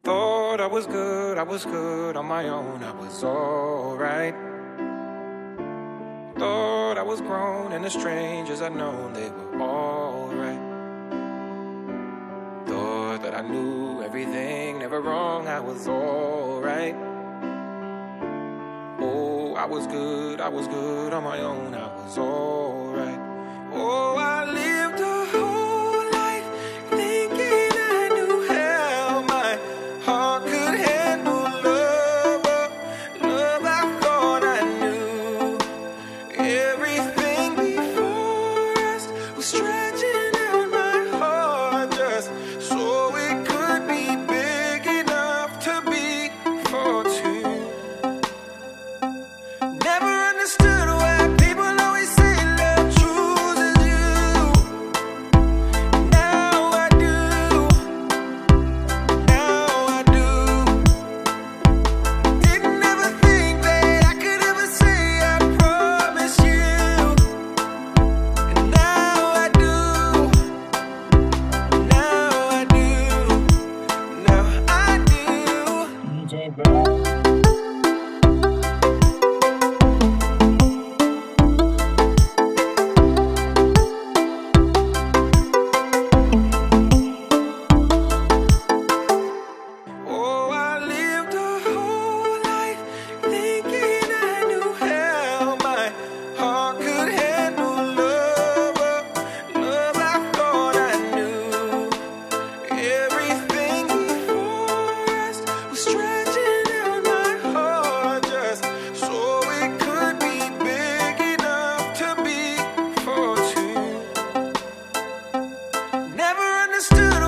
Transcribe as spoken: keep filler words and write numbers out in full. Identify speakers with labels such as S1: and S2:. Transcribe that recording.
S1: Thought I was good, I was good on my own, I was alright. Thought I was grown and the strangers I'd known, they were alright. Thought that I knew everything, never wrong, I was alright. Oh, I was good, I was good on my own, I was alright. Oh, I lived a whole life thinking I knew how my heart could handle love. Oh, love, I thought I knew. Everything before us was stretching out my heart just so it could be big enough to be for two. Never understood why people always say love chooses you. Now I do. Now I do. Didn't ever think that I could ever say I promise you. And now I do. Now I do. Now I do.
S2: D J Bro.
S1: Oh, I lived a whole life thinking I knew how my heart could handle love. Oh, love, I thought I knew. Everything before us was stretching out my heart just so it could be big enough to be for two. Never understood